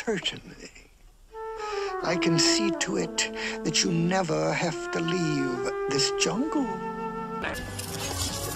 Certainly. I can see to it that you never have to leave this jungle.